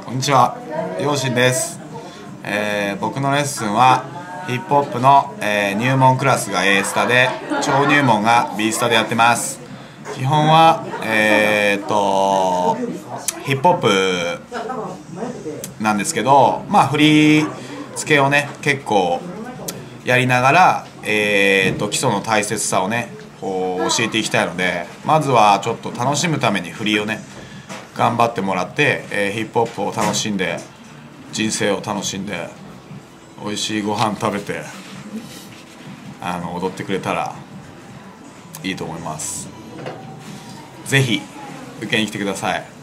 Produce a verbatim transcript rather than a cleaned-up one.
こんにちは、ようしんです。えー、僕のレッスンはヒップホップの、えー、入門クラスが A スタで、超入門が B スタでやってます。基本は、えー、とヒップホップなんですけど、まあ振り付けをね結構やりながら、えー、と基礎の大切さをねこう教えていきたいので、まずはちょっと楽しむために振りをね頑張ってもらって、えー、ヒップホップを楽しんで、人生を楽しんで、美味しいご飯食べてあの踊ってくれたらいいと思います。ぜひ受けに来てください。